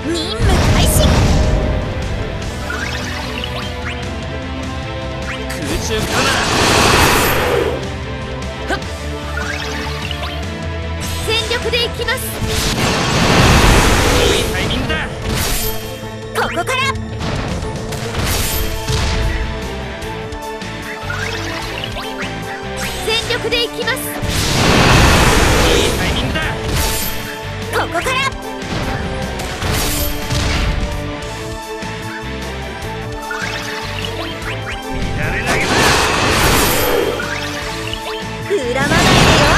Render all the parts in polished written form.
任務開始。 空中からな。 全力で行きます。 いいタイミングだ。 ここから全力で行きます。 いいタイミングだ。 ここから乱れ投げだ。 恨まない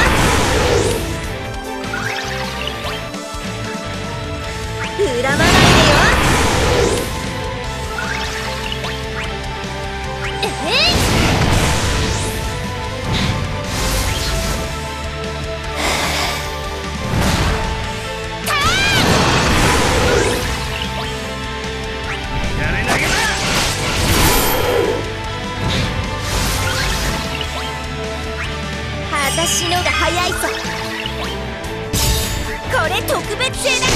でよ。恨まないでよ。 乱れ投げだ。 私のが早いさ。これ特別製だから。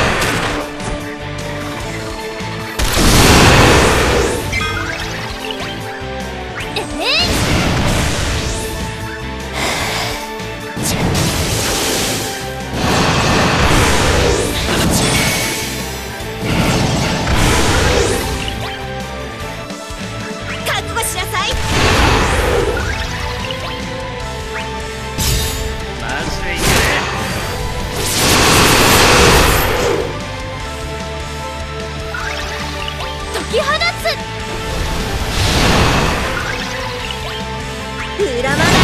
覚悟しなさい。 マジでいけね。 解き放つ。恨まないでよ。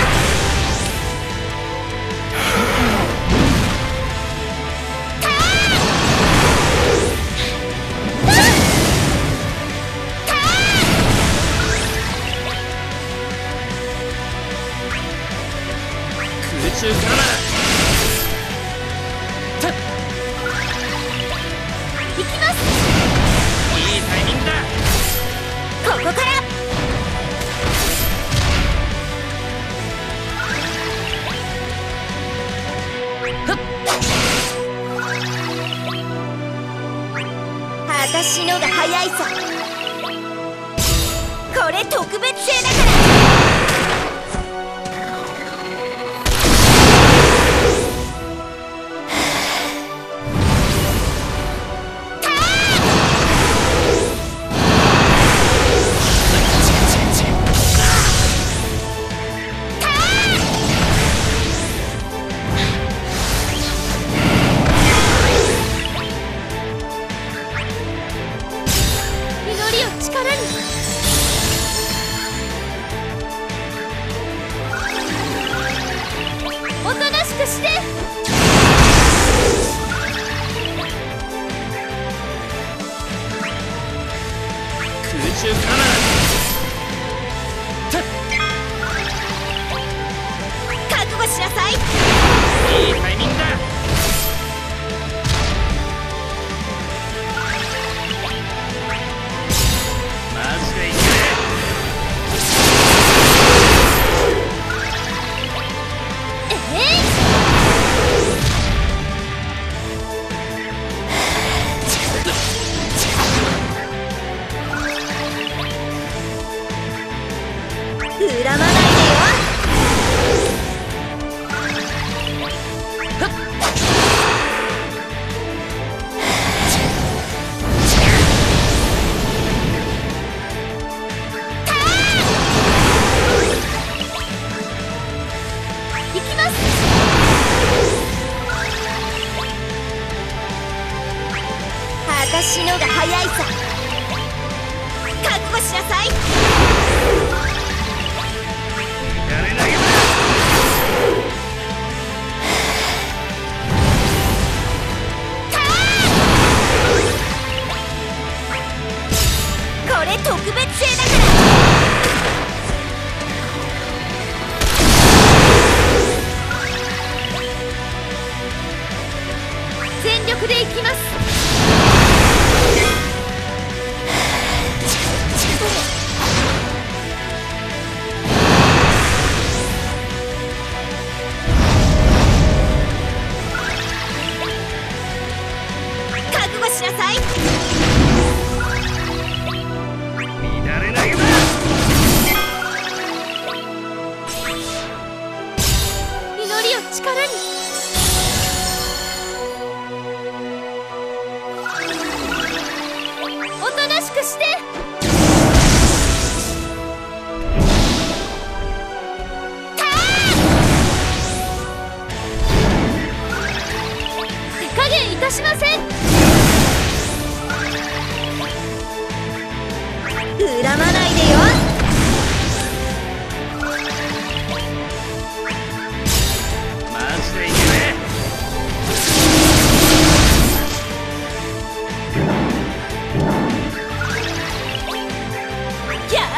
空中からな。 行きます。 いいタイミングだ。 ここから私のが早いさ。これ特別製だから。祈りを力に。おとなしくして。 空中からな。 覚悟しなさい。 いいタイミングだ。マジでいけね。 恨まないでよ。行きます。私のが早いさ。覚悟しなさい。 乱れ投げだ。 これ特別製だから。全力で行きます。 りを力に。おとなしくして。手加減いたしません。恨まないでよ。 マジでいけねギャー。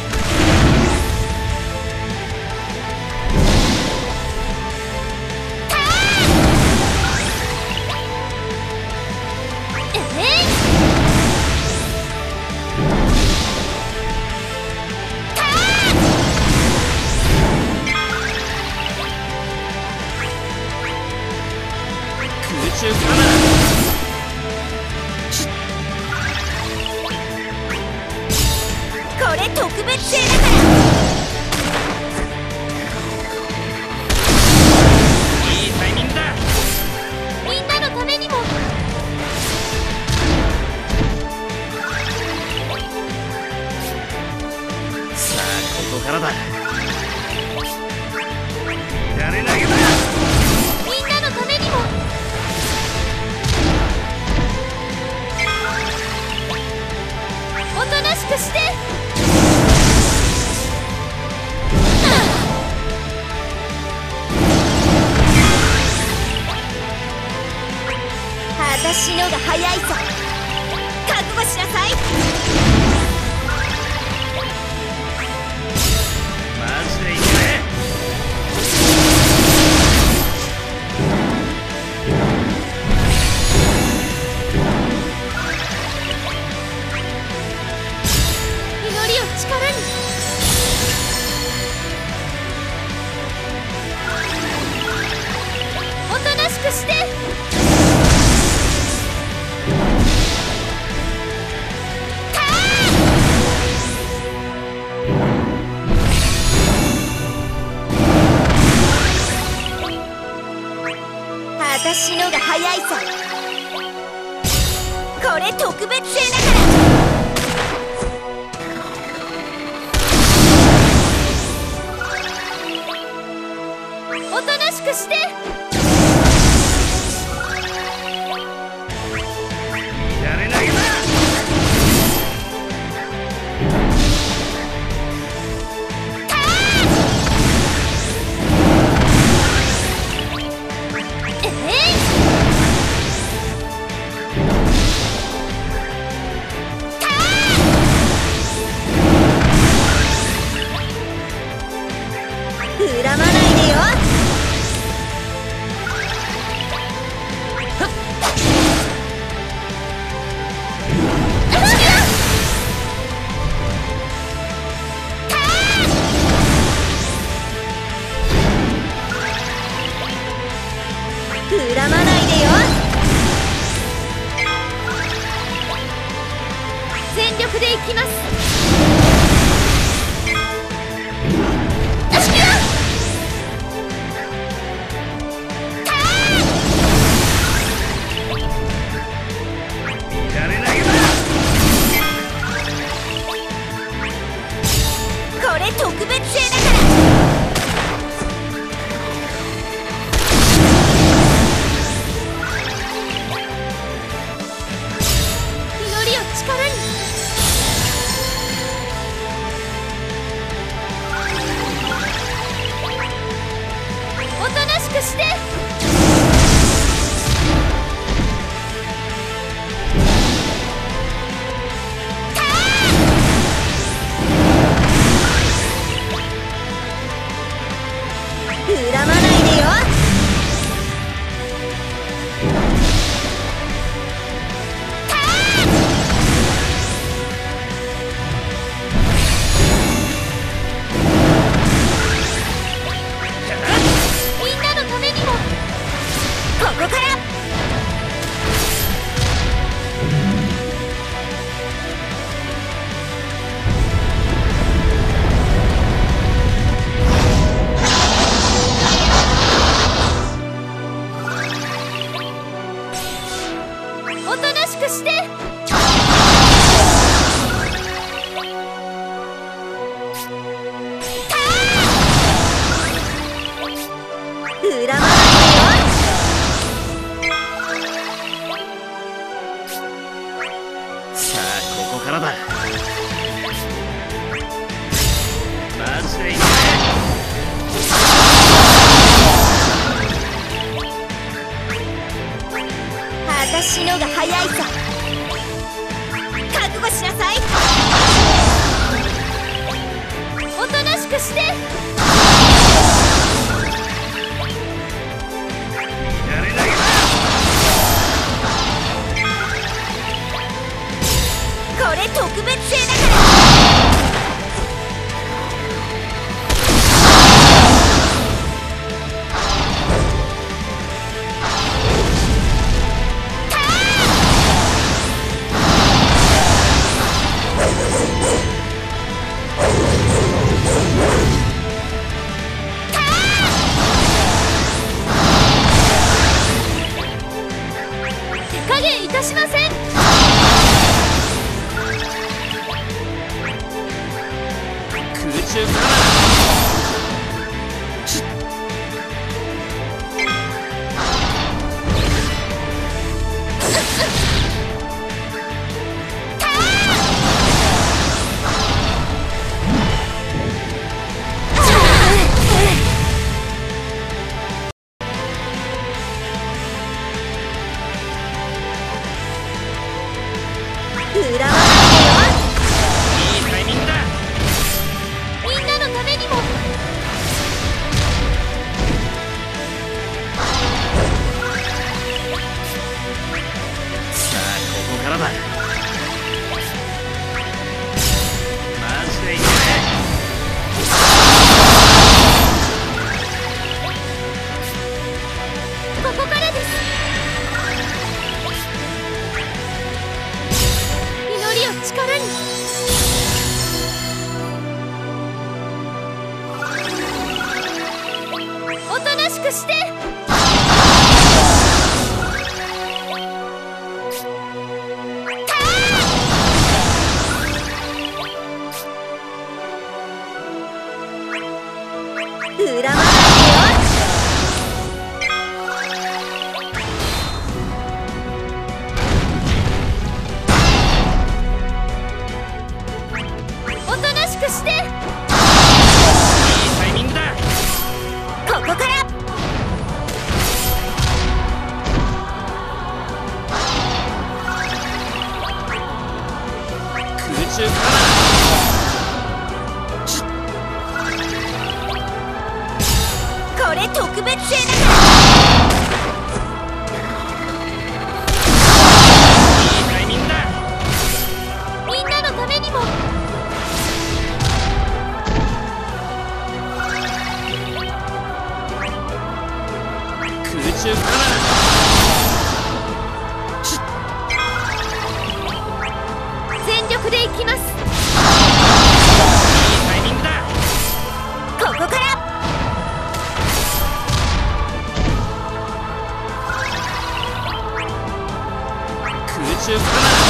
空中からなこれ特別製だから。 いいタイミングだ。 みんなのためにも。 さあここからだ。乱れ投げだ。 みんなのためにも。おとなしくして。私のが早いさ。覚悟しなさい。 マジでいけね祈りを力に。おとなしくして。私のが早いさ。これ特別製だから。おとなしくして。 乱れ投げだ。 恨まないでよ。恨まないでよ。全力でいきます。 乱れ投げだ。 これ特別製だから。祈りを力に。おとなしくして。恨まないでよ。みんなのためにも。ここから。 裏回りよ。 さあここからだ。まずいね。 私のが早いさ。覚悟しなさい。おとなしくして。 乱れ投げだ。 これ特別製だから。手加減いたしません。 空中からだ。 裏回りよ。 いいタイミングだ。 みんなのためにも。 さあここからだ。まずいね。 ここからです。祈りを力に。おとなしくして。裏回りよ。おとなしくして。 いいタイミングだ。 ここから。 空中からだ。 これ特別製だから。 いいタイミングだ。 みんなのためにも。 空中からだ。 全力でいきます。 いいタイミングだ。 ここから。 空中からだ。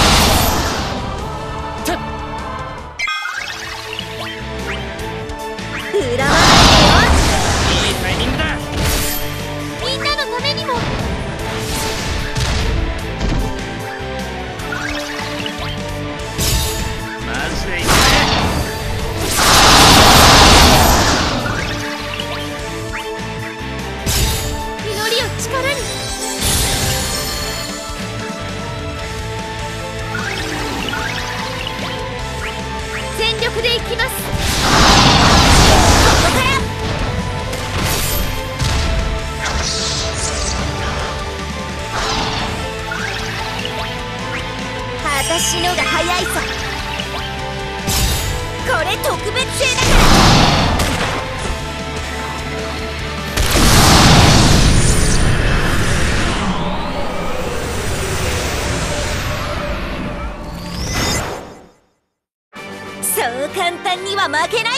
裏回りよ。 いいタイミングだ。 みんなのためにも。 まずいね。 祈りを力に。全力でいきます。ここから。私のが早いさ。これ特別製だから。そう簡単には負けない。